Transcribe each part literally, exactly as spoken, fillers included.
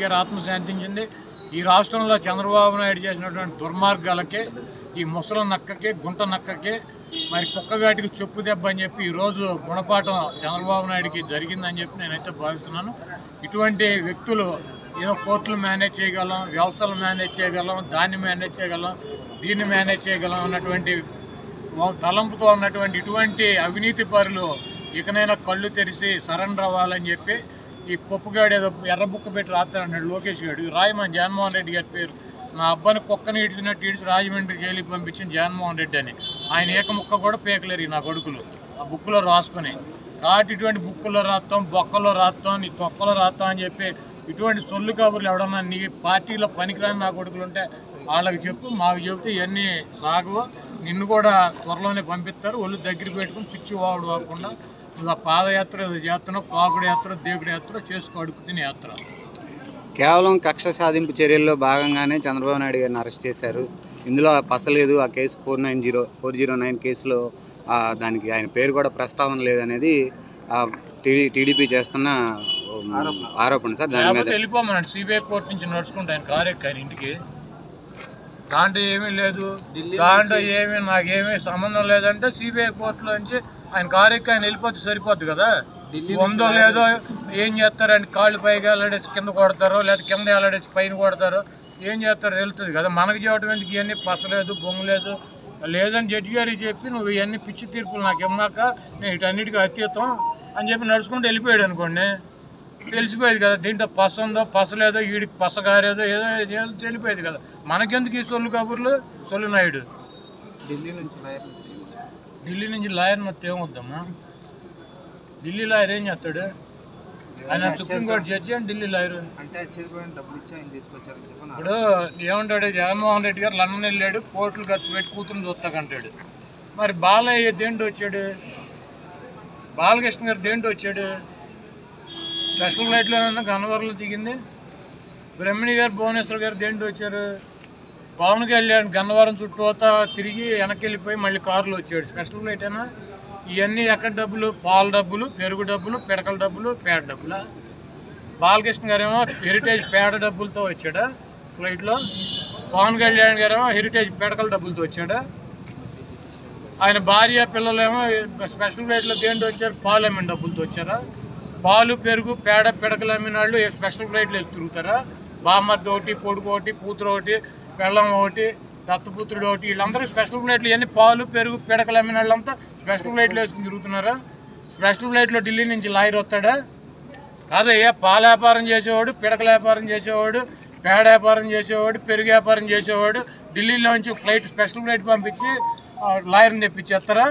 గారి ఆత్మ శాంతించింది. ఈ రాష్ట్రంలో చంద్రబాబు నాయుడు చేసినటువంటి దుర్మార్గాలకే, ఈ ముసలి నక్కకి, గుంట నక్కకి, మరి కుక్కగాటికి చెప్పు దెబ్బ అని చెప్పి ఈరోజు గుణపాఠం చంద్రబాబు నాయుడికి జరిగిందని చెప్పి నేనైతే భావిస్తున్నాను. ఇటువంటి వ్యక్తులు ఏదో కోర్టులు మేనేజ్ చేయగలం, వ్యవస్థలు మేనేజ్ చేయగలం, దాన్ని మేనేజ్ చేయగలం, దీన్ని మేనేజ్ చేయగలం అన్నటువంటి తలంపుతో ఉన్నటువంటి ఇటువంటి అవినీతి పరులు ఇకనైనా కళ్ళు తెరిచి సరెండర్ అవ్వాలని చెప్పి ఈ పప్పుగాడు ఏదో ఎర్ర బుక్క పెట్టి రాస్తాడు లోకేష్ గారు. రాయమని జగన్మోహన్ రెడ్డి గారి పేరు, నా అబ్బాయిని కుక్కని ఇడిచినట్టు ఇడిచి రాజమండ్రి జైలుకి పంపించిన జగన్మోహన్ రెడ్డి అని. ఆయన ఏక ముక్క కూడా పేకలేరు నా కొడుకులు ఆ బుక్లో రాసుకొని. కాబట్టి ఇటువంటి బుక్కులో రాస్తాం, బొక్కలో రాస్తాం, నీ తొక్కలో రాస్తాం అని చెప్పి ఇటువంటి సొల్లు కబుర్లు ఎవడన్నా నీ పార్టీలో పనికిరాని నా కొడుకులు ఉంటే వాళ్ళకి చెప్పు, మాకు చెబితే ఇవన్నీ సాగు, నిన్ను కూడా త్వరలోనే పంపిస్తారు. ఒళ్ళు దగ్గర పెట్టుకుని పిచ్చి వాడు కాకుండా నువ్వు ఆ పాదయాత్ర చేస్తున్నావు, పాకుడు యాత్ర, దేవుడి యాత్ర చేసుకో, అడుగు తినే యాత్ర. కేవలం కక్ష సాధింపు చర్యల్లో భాగంగానే చంద్రబాబు నాయుడు గారిని అరెస్ట్ చేశారు. ఇందులో పసలేదు. ఆ case four nine zero four zero nine కేసులో దానికి ఆయన పేరు కూడా ప్రస్తావన లేదనేది టీడీపీ చేస్తున్న ఆరోపణ సార్. దాని మీద వెళ్ళిపోమన్నాడు సిబిఐ కోర్టు నుంచి నడుచుకుంటా ఆయన కారెక్కాయన ఇంటికి. దాంట్లో ఏమీ లేదు, దాంట్లో ఏమీ నాకేమీ సంబంధం లేదంటే సిబిఐ కోర్టులో నుంచి ఆయన కారెక్కి ఆయన వెళ్ళిపోతే సరిపోద్ది కదా. ఉందో లేదో ఏం చేస్తారండి, కాళ్ళు పైకి వెళ్ళడేసి కింద కొడతారో, లేదా కింద వెళ్ళడేసి పైన కొడతారో, ఏం చేస్తారో తెలుస్తుంది కదా. మనకు చేయటం ఎందుకు, ఇవన్నీ పసలేదు, బొంగలేదు లేదని జడ్జి గారికి చెప్పి నువ్వు ఇవన్నీ పిచ్చి తీర్పులు నాకు ఇమ్మాక నేను వీటన్నిటికీ అతీతం అని చెప్పి నడుచుకుంటూ వెళ్ళిపోయాడు అనుకోండి, తెలిసిపోయేది కదా. దీంట్లో పస ఉందో పసలేదో, వీడికి పస గారేదో ఏదో ఏదో తెలిపోయేది కదా. మనకెందుకు ఈ సొల్లు కబుర్లు. సొల్లు నాయుడు ఢిల్లీ నుంచి లాయర్ ఢిల్లీ నుంచి లాయర్ మొత్తం ఏమొద్దామా? ఢిల్లీ లాయర్ ఏం చేస్తాడు? ఆయన సుప్రీంకోర్టు జడ్జి అని ఢిల్లీ లాయర్ అంటే డబ్బులు ఇచ్చి ఆయన తీసుకొచ్చారు. ఇప్పుడు ఏమంటాడు, జగన్మోహన్ రెడ్డి గారు లండన్ వెళ్ళాడు, కోట్లు ఖర్చు పెట్టి కూతురుని చూస్తాకంటాడు. మరి బాలయ్య దేంట్లో వచ్చాడు? బాలకృష్ణ గారు దేంట్లో వచ్చాడు? స్పెషల్ ఫ్లైట్లోనన్నా గన్నవరంలో దిగింది. బ్రహ్మణి గారు, భువనేశ్వర్ గారు దేంట్లో వచ్చారు? పవన్ కళ్యాణ్ గన్నవరం చుట్టూతా తిరిగి వెనక్కి వెళ్ళిపోయి మళ్ళీ కారులో వచ్చాడు. స్పెషల్ ఫ్లైట్ అయినా ఇవన్నీ ఎక్కడ డబ్బులు? పాల డబ్బులు, పెరుగు డబ్బులు, పిడకల డబ్బులు, పేడ డబ్బులా? బాలకృష్ణ గారేమో హెరిటేజ్ పేడ డబ్బులతో వచ్చాడా ఫ్లైట్లో? పవన్ కళ్యాణ్ గారేమో హెరిటేజ్ పిడకల డబ్బులతో వచ్చాడా? ఆయన భార్య పిల్లలేమో స్పెషల్ ఫ్లైట్లో దేంట్లో వచ్చారు? పాలు అమ్మిన డబ్బులతో వచ్చారా? పాలు, పెరుగు, పేడ, పిడకలు అమ్మిన వాళ్ళు స్పెషల్ ఫ్లైట్లో తిరుగుతారా? బామ్మర్ది ఒకటి, కొడుకు ఒకటి, కూతురు ఒకటి, పెళ్ళం ఒకటి, దత్తపుత్రుడు ఒకటి, వీళ్ళందరూ స్పెషల్ ఫ్లైట్లు. ఇవన్నీ పాలు, పెరుగు, పిడకలు అమ్మిన వాళ్ళంతా స్పెషల్ ఫ్లైట్లో వేసుకుని తిరుగుతున్నారా? స్పెషల్ ఫ్లైట్లో ఢిల్లీ నుంచి లాయర్ వస్తాడా? కాదయ్యా, పాల వ్యాపారం చేసేవాడు, పిడకల వ్యాపారం చేసేవాడు, పేడ వ్యాపారం చేసేవాడు, పెరుగు వ్యాపారం చేసేవాడు ఢిల్లీలో నుంచి ఫ్లైట్ స్పెషల్ ఫ్లైట్ పంపించి లాయర్ని తెప్పించేస్తారా?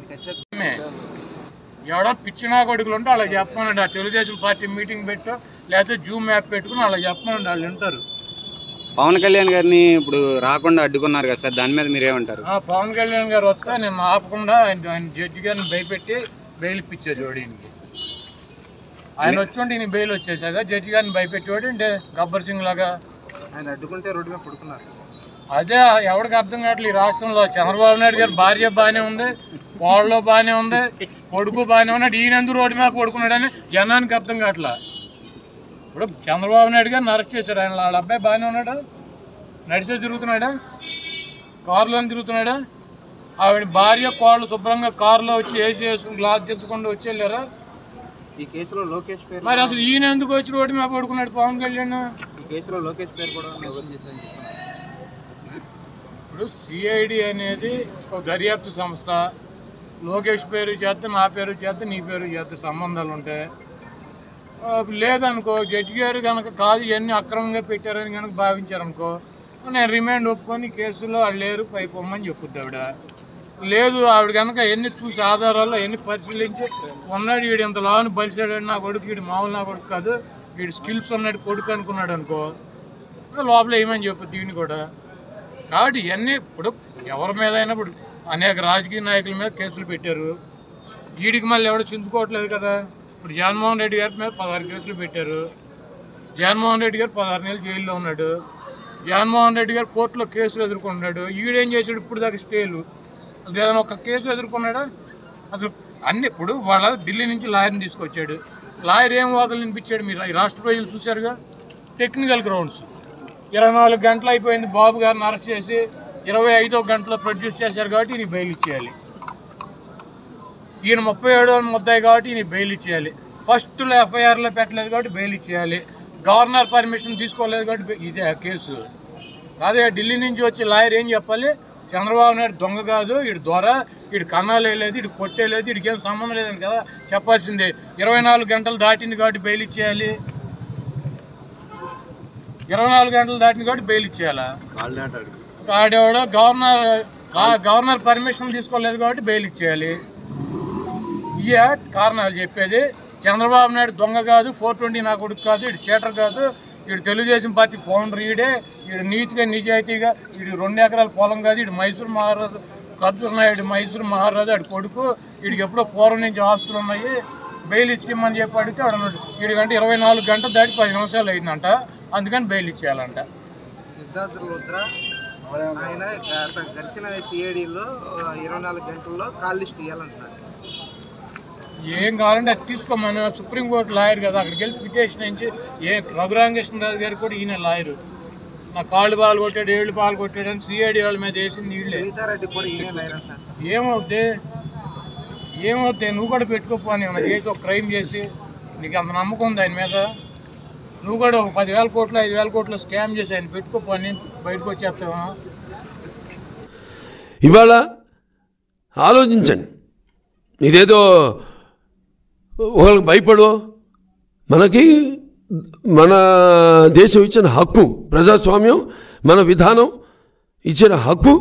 ఎవడో పిచ్చినా కొడుకులు ఉంటే అలా చెప్పమనండి. ఆ తెలుగుదేశం పార్టీ మీటింగ్ పెట్టో లేకపోతే జూమ్ యాప్ పెట్టుకుని అలా చెప్పమనండి, వాళ్ళు వింటారు. పవన్ కళ్యాణ్ గారిని ఇప్పుడు రాకుండా అడ్డుకున్నారు కదా సార్, దాని మీద మీరేమంటారు? పవన్ కళ్యాణ్ గారు వస్తే నేను ఆపకుండా ఆయన ఆయన జడ్జి గారిని భయపెట్టి బెయిల్ ఇప్పించే జోడీనికి. ఆయన వచ్చి నేను బెయిల్ వచ్చేసాక జడ్జి గారిని భయపెట్టేవాడు అంటే గబ్బర్ సింగ్ లాగా. ఆయన అడ్డుకుంటే రోడ్డు మీద పడుకున్నారు. అదే ఎవరికి అర్థం కావట్లేదు. ఈ రాష్ట్రంలో చంద్రబాబు నాయుడు గారు భార్య బాగానే ఉంది, కోళ్ళలో బాగానే ఉంది, కొడుకు బాగానే ఉన్నాడు, ఈయన ఎందుకు రోడ్డు మీద పడుకున్నాడని జనానికి అర్థం కావట్లా. ఇప్పుడు చంద్రబాబు నాయుడు గారిని అరెస్ట్ చేశారు. ఆయన వాళ్ళ అబ్బాయి బాగానే ఉన్నాడా? నడిచే తిరుగుతున్నాడా? కారులో తిరుగుతున్నాడా? ఆవిడ భార్య కోళ్ళు శుభ్రంగా కారులో వచ్చి ఏసీ వేసుకుని గ్లాస్ తెచ్చుకుండా వచ్చి వెళ్ళారా? ఈ కేసులో లోకేష్ పేరు మరి అసలు ఈయన ఎందుకు వచ్చి రోడ్డు మీద పడుకున్నాడు పవన్ కళ్యాణ్? ఈ కేసులో లోకేష్ పేరు కూడా ఎవరు చేశారని చెప్పారు. ఇప్పుడు సిఐడి అనేది ఒక దర్యాప్తు సంస్థ. లోకేష్ పేరు చేస్తే, నా పేరు చేస్తే, నీ పేరు చేస్తే సంబంధాలు ఉంటాయి. లేదనుకో, జడ్జి గారు కనుక కాదు ఇవన్నీ అక్రమంగా పెట్టారని కనుక భావించారనుకో, నేను రిమాండ్ ఒప్పుకొని కేసులో వాళ్ళు లేరు పై పొమ్మని చెప్పుద్ది ఆవిడ. లేదు, ఆవిడ కనుక ఎన్ని చూసి ఆధారాల్లో ఎన్ని పరిశీలించి ఉన్నాడు వీడు ఇంత లావుని బలిసాడు, నా కొడుకు వీడు మామూలు నా కొడుకు కాదు, వీడు స్కిల్స్ ఉన్నాడు కొడుకు అనుకున్నాడు అనుకో, లోపల ఏమని చెప్పుద్ది వీడిని కూడా. కాబట్టి ఇవన్నీ ఇప్పుడు ఎవరి మీద అయినా ఇప్పుడు అనేక రాజకీయ నాయకుల మీద కేసులు పెట్టారు. వీడికి మళ్ళీ ఎవడో చిందుకోవట్లేదు కదా. ఇప్పుడు జగన్మోహన్ రెడ్డి గారి మీద పదహారు కేసులు పెట్టారు. జగన్మోహన్ రెడ్డి గారు పదహారు నెలలు జైల్లో ఉన్నాడు. జగన్మోహన్ రెడ్డి గారు కోర్టులో కేసులు ఎదుర్కొన్నాడు. ఈడేం చేశాడు ఇప్పుడు దాకా స్టేలు? అసలు ఏదైనా ఒక కేసు ఎదుర్కొన్నాడా? అసలు అన్ని ఇప్పుడు వాళ్ళ ఢిల్లీ నుంచి లాయర్ని తీసుకొచ్చాడు. లాయర్ ఏం వాదనలు వినిపించాడు? మీరు ఈ రాష్ట్ర ప్రజలు చూశారుగా. Technical grounds. ఇరవై నాలుగు గంటలు అయిపోయింది, బాబు గారిని అరెస్ట్ చేసి ఇరవై ఐదో గంటలో ప్రొడ్యూస్ చేశారు కాబట్టి ఈయన బెయిల్ ఇచ్చేయాలి. ఈయన ముప్పై ఏడో ముద్దాయి కాబట్టి ఈయన బెయిల్ ఇచ్చేయాలి. ఫస్ట్లో ఎఫ్ఐఆర్లో పెట్టలేదు కాబట్టి బెయిల్ ఇచ్చేయాలి. గవర్నర్ పర్మిషన్ తీసుకోలేదు కాబట్టి ఇదే కేసు. అదే ఢిల్లీ నుంచి వచ్చి లాయర్ ఏం చెప్పాలి, చంద్రబాబు నాయుడు దొంగ కాదు, ఇటు ద్వారా ఇటు కన్నాలేదు, ఇటు కొట్టేలేదు, ఇటుకి ఏం సంబంధం లేదని కదా చెప్పాల్సిందే. ఇరవై నాలుగు గంటలు దాటింది కాబట్టి బెయిల్ ఇచ్చేయాలి. ఇరవై నాలుగు గంటలు దాటింది కాబట్టి బెయిల్ ఇచ్చేయాలా? ఆడేవాడు గవర్నర్ గవర్నర్ పర్మిషన్ తీసుకోలేదు కాబట్టి బెయిల్ ఇచ్చేయాలి. ఇయే కారణాలు చెప్పేది. చంద్రబాబు నాయుడు దొంగ కాదు, ఫోర్ ట్వంటీ నా కొడుకు కాదు, ఇటు చీటర్ కాదు, ఇటు తెలుగుదేశం పార్టీ ఫౌండర్ ఈడే, ఇటు నీతిగా నిజాయితీగా, ఇటు రెండు ఎకరాల పొలం కాదు, ఇటు మైసూరు మహారాజు ఖర్జూర్ నాయుడు మైసూరు మహారాజు అటు కొడుకు, వీడికి ఎప్పుడో పూర్వం నుంచి ఆస్తులు ఉన్నాయి, బెయిల్ ఇచ్చేయమని చెప్పి అడిగితే అడన్నాడు. వీడికంటే ఇరవై నాలుగు గంటలు దాటి పది నిమిషాలు అయిందంట, అందుకని బెయిల్ ఇచ్చేయాలంట. సిద్ధార్థ లుత్రా ఆయన గడిచిన సిఐడిలో ఇరవై నాలుగు గంటల్లో కాల్ లిస్ట్ ఇవ్వాలంటున్నారు. ఏం కావాలంటే అది తీసుకోమని సుప్రీంకోర్టు లాయర్ కదా, అక్కడికి వెళ్ళి పిటిషన్ ఇచ్చి ఏ రఘురామకృష్ణరాజు గారు కూడా ఈయన లాయరు. నా కాళ్ళు పాలు కొట్టాడు, ఏళ్ళు పాలు కొట్టాడు అని సిఐడి వాళ్ళ మీద వేసింది నీళ్ళే. ఏమవుతే ఏమవుతాయి నువ్వు కూడా పెట్టుకోపోని ఏమన్నా చేసి ఒక క్రైమ్ చేసి నీకు అంత నమ్మకం ఉంది ఆయన మీద, నువ్వు కూడా ఒక పదివేల కోట్లు ఐదు వేల కోట్లు స్కామ్ చేసి ఆయన పెట్టుకోపోని బయటకు వచ్చేస్తావా? ఇవాళ ఆలోచించండి, ఇదేదో ఒకరికి భయపడో, మనకి మన దేశం ఇచ్చిన హక్కు, ప్రజాస్వామ్యం మన విధానం ఇచ్చిన హక్కు,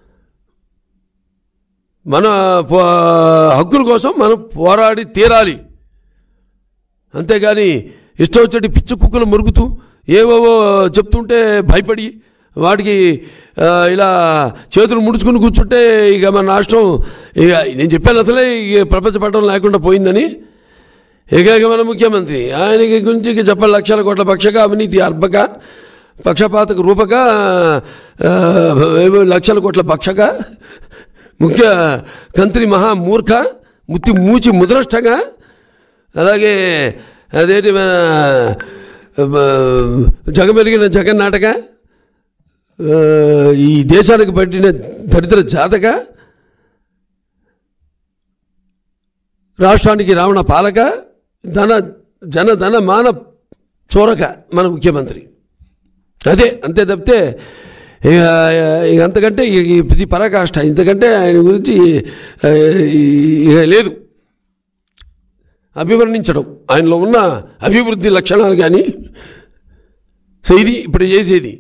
మన హక్కుల కోసం మనం పోరాడి తీరాలి. అంతేగాని ఇష్టం వచ్చేటి పిచ్చి కుక్కలు మురుగుతూ ఏవేవో చెప్తుంటే భయపడి వాటికి ఇలా చేతులు ముడుచుకుని కూర్చుంటే ఇక మన రాష్ట్రం ఇక నేను చెప్పాను అసలే ఇక ప్రపంచ పట్టణం లేకుండా పోయిందని. ఏకైక మన ముఖ్యమంత్రి ఆయనకి గురించి చెప్పాలి, లక్షల కోట్ల పక్షక అవినీతి అర్భక పక్షపాతక రూపక లక్షల కోట్ల పక్షక ముఖ్య కంత్రి మహా మూర్ఖ ముత్తి మూచి ముద్రష్టగా, అలాగే అదేంటి మన జగమెరిగిన జగన్నాటక, ఈ దేశానికి పట్టిన దరిద్ర జాతక, రాష్ట్రానికి రావణ పాలక, ధన జన ధన మాన చోరక మన ముఖ్యమంత్రి. అదే అంతే తప్పితే ఇక అంతకంటే ఇది పరాకాష్ట, ఇంతకంటే ఆయన గురించి ఇక లేదు అభివర్ణించడం. ఆయనలో ఉన్న అభివృద్ధి లక్షణాలు కానీ సో ఇది ఇప్పుడు చేసేది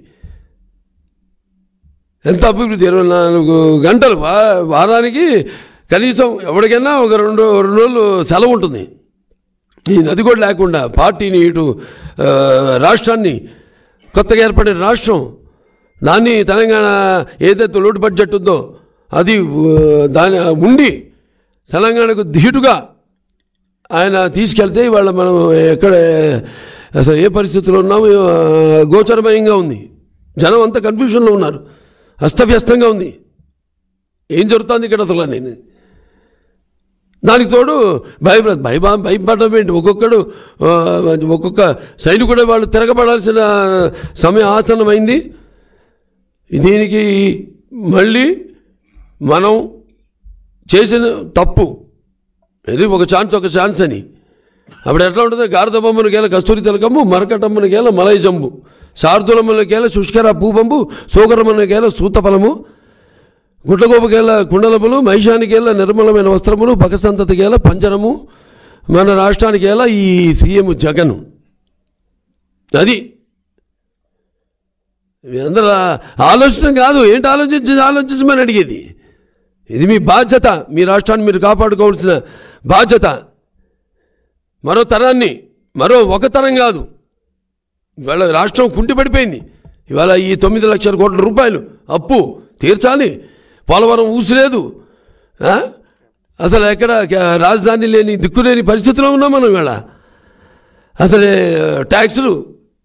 ఎంత అభివృద్ధి. ఇరవై నాలుగు గంటలు వారానికి కనీసం ఎవరికైనా ఒక రెండు రెండు రోజులు సెలవు ఉంటుంది. ఈ నది కూడా లేకుండా పార్టీని ఇటు రాష్ట్రాన్ని కొత్తగా ఏర్పడిన రాష్ట్రం దాన్ని తెలంగాణ ఏదైతే లోటు బడ్జెట్ ఉందో అది దాని ఉండి తెలంగాణకు ధీటుగా ఆయన తీసుకెళ్తే ఇవాళ మనం ఎక్కడ అసలు ఏ పరిస్థితుల్లో ఉన్నామో గోచరమయంగా ఉంది. జనం అంతా కన్ఫ్యూషన్లో ఉన్నారు, అస్తవ్యస్తంగా ఉంది, ఏం జరుగుతుంది ఇక్కడ అసలు నేను. దానికి తోడు భయపడ భయభా భయపడడం ఏంటి, ఒక్కొక్కడు ఒక్కొక్క సైడ్ కూడా వాళ్ళు తిరగబడాల్సిన సమయం ఆసన్నమైంది. దీనికి మళ్ళీ మనం చేసిన తప్పు ఇది ఒక ఛాన్స్ ఒక ఛాన్స్ అని. అప్పుడు ఎట్లా ఉంటుంది, గారద బొమ్మను గేల కస్తూరి తిలకమ్ము, మరకటమ్మను గేల మలై జంబు, శార్దులమ్మను గేల శుష్కర పూబంబు, సోకరమ్మను గేల సూతఫలము, గుడ్లగోపకేల కుండలములు, మహిషానికేల నిర్మలమైన వస్త్రములు, బకసంతతికేల పంజరము, మన రాష్ట్రానికేల ఈ సీఎం జగన్. అది అందరూ ఆలోచన కాదు, ఏంటి ఆలోచించి ఆలోచించమని అడిగేది. ఇది మీ బాధ్యత, మీ రాష్ట్రాన్ని మీరు కాపాడుకోవాల్సిన బాధ్యత. మరో తరాన్ని మరో ఒక తరం కాదు, ఇవాళ రాష్ట్రం కుంటిపడిపోయింది. ఇవాళ ఈ తొమ్మిది లక్షల కోట్ల రూపాయలు అప్పు తీర్చాలి, పోలవరం ఊసిలేదు, అసలు ఎక్కడ రాజధాని లేని దిక్కులేని పరిస్థితిలో ఉన్నాం మనం. ఇవాళ అసలు ట్యాక్సులు,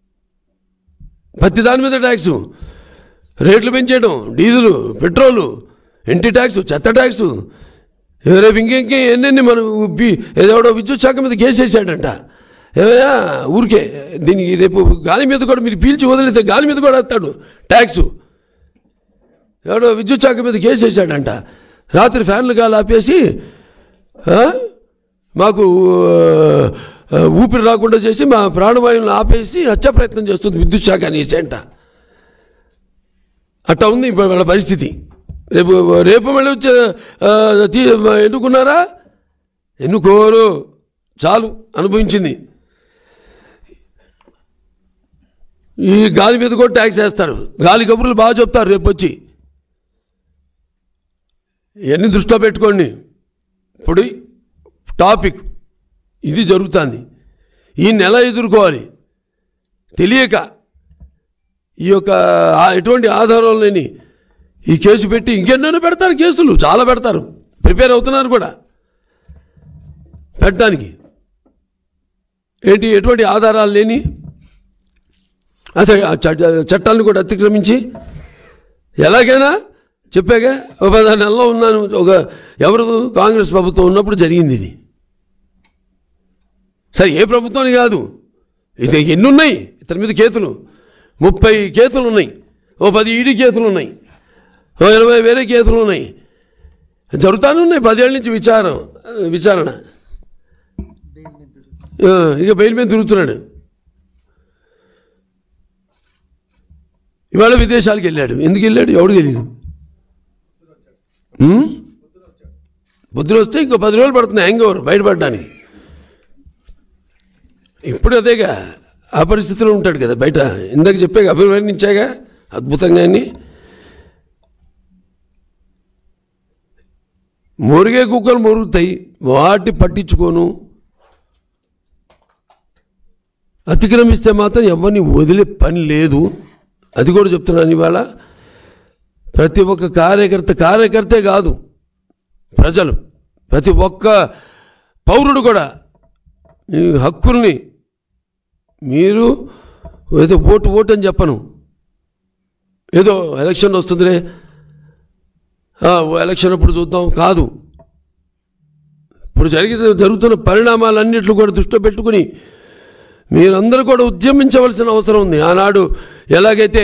ప్రతి దాని మీద ట్యాక్సు, రేట్లు పెంచేయడం, డీజిలు పెట్రోలు, ఇంటి ట్యాక్సు, చెత్త ట్యాక్సు, రేపు ఇంకెంకే ఎన్నెన్ని మనం ఏదోడో విద్యుత్ శాఖ మీద కేసు వేసాడంట. ఏమయ్యా ఊరికే దీనికి రేపు గాలి మీద కూడా మీరు పీల్చి వదిలితే గాలి మీద కూడా వేస్తాడు ట్యాక్సు. ఎవడో విద్యుత్ శాఖ మీద కేసు వేసాడంట. రాత్రి ఫ్యాన్లు గాలి ఆపేసి మాకు ఊపిరి రాకుండా చేసి మా ప్రాణవాయువులను ఆపేసి హత్యా ప్రయత్నం చేస్తుంది విద్యుత్ శాఖ అనేసి అంట. అట్టా ఉంది ఇప్పుడు వాళ్ళ పరిస్థితి. రేపు రేపు మళ్ళీ వచ్చే ఎన్నుకున్నారా? ఎన్నుకోరు, చాలు అనుభవించింది. ఈ గాలి మీద కూడా ట్యాక్స్ వేస్తారు. గాలి కబుర్లు బాగా చెప్తారు రేపు వచ్చి. ఇవన్నీ దృష్టిలో పెట్టుకోండి. ఇప్పుడు టాపిక్ ఇది జరుగుతుంది. ఈ నెల ఎదుర్కోవాలి తెలియక ఈ యొక్క ఎటువంటి ఆధారాలు లేని ఈ కేసు పెట్టి ఇంకెన్నో పెడతారు. కేసులు చాలా పెడతారు, ప్రిపేర్ అవుతున్నారు కూడా పెట్టడానికి. ఏంటి ఎటువంటి ఆధారాలు లేని అసలు చట్టాలను కూడా అతిక్రమించి ఎలాగైనా చెప్పాగా ఒక పదహారు నెలలో ఉన్నాను. ఒక ఎవరు కాంగ్రెస్ ప్రభుత్వం ఉన్నప్పుడు జరిగింది ఇది. సరే ఏ ప్రభుత్వాన్ని కాదు, ఇది ఎన్ని ఉన్నాయి ఇతని మీద కేసులు? ముప్పై కేసులు ఉన్నాయి, ఓ పది ఈడీ కేసులు ఉన్నాయి, ఓ ఇరవై వేరే కేసులు ఉన్నాయి, జరుగుతానే ఉన్నాయి. పదేళ్ళ నుంచి విచారం విచారణ ఇక బెయిల్ మీద తిరుగుతున్నాడు. ఇవాళ విదేశాలకు వెళ్ళాడు. ఎందుకు వెళ్ళాడు ఎవడు తెలియదు. బుద్ధులు వస్తే ఇంకో పది రోజులు పడుతుంది హ్యాంగ్ ఓవర్ బయటపడడానికి. ఇప్పుడు అదేగా ఆ పరిస్థితిలో ఉంటాడు కదా బయట. ఇందాక చెప్పాగా అభివర్ణించాగా అద్భుతంగా అన్ని. మురిగే కుక్కలు మురుగుతాయి, వాటి పట్టించుకోను. అతిక్రమిస్తే మాత్రం ఎవరిని వదిలే పని లేదు. అది కూడా చెప్తున్నాను ఇవాళ. ప్రతి ఒక్క కార్యకర్త కార్యకర్తే కాదు, ప్రజలు ప్రతి ఒక్క పౌరుడు కూడా ఈ హక్కుల్ని మీరు ఏదో ఓటు ఓటు అని చెప్పను. ఏదో ఎలక్షన్ వస్తుందిరే ఎలక్షన్ అప్పుడు చూద్దాం కాదు. ఇప్పుడు జరిగే జరుగుతున్న పరిణామాలన్నింటినీ కూడా దృష్టిలో పెట్టుకుని మీరందరూ కూడా ఉద్యమించవలసిన అవసరం ఉంది. ఆనాడు ఎలాగైతే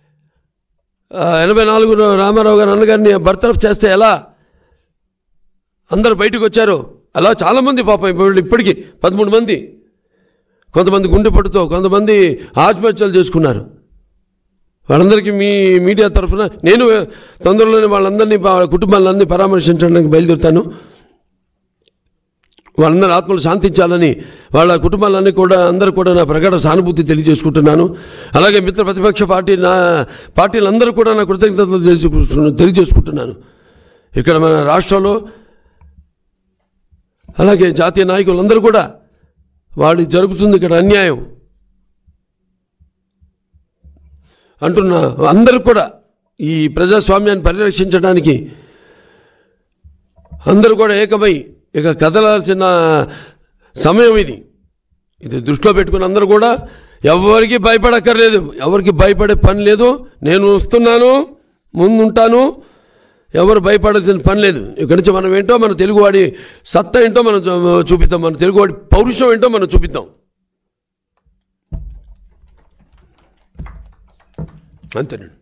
ఎనభై నాలుగు రామారావు గారు అన్నగారిని బర్తరఫ్ చేస్తే ఎలా అందరు బయటకు వచ్చారో అలా చాలామంది పాపం ఇప్పుడు ఇప్పటికీ పదమూడు మంది, కొంతమంది గుండెపోటుతో, కొంతమంది ఆత్మహత్యలు చేసుకున్నారు. వాళ్ళందరికీ మీ మీడియా తరఫున నేను తొందరలోనే వాళ్ళందరినీ కుటుంబాలన్నీ పరామర్శించడానికి బయలుదేరుతాను. వాళ్ళందరూ ఆత్మలు శాంతించాలని వాళ్ళ కుటుంబాలన్నీ కూడా అందరూ కూడా నా ప్రగాఢ సానుభూతి తెలియజేసుకుంటున్నాను. అలాగే మిత్ర ప్రతిపక్ష పార్టీ నా పార్టీలందరూ కూడా నా కృతజ్ఞతలు తెలియజేసుకుంటున్నాను తెలియజేసుకుంటున్నాను ఇక్కడ మన రాష్ట్రంలో. అలాగే జాతీయ నాయకులందరూ కూడా వాళ్ళు జరుగుతుంది ఇక్కడ అన్యాయం అంటున్నా. అందరూ కూడా ఈ ప్రజాస్వామ్యాన్ని పరిరక్షించడానికి అందరూ కూడా ఏకమై ఇక కదలాల్సిన సమయం ఇది. ఇది దృష్టిలో పెట్టుకుని అందరూ కూడా ఎవరికి భయపడక్కర్లేదు, ఎవరికి భయపడే పని లేదు. నేను వస్తున్నాను, ముందుంటాను, ఎవరు భయపడాల్సిన పని లేదు. ఇక్కడి నుంచి మనం ఏంటో మన తెలుగువాడి సత్తా ఏంటో మనం చూపిద్దాం, మన తెలుగువాడి పౌరుషం ఏంటో మనం చూపిద్దాం. అంతేనండి.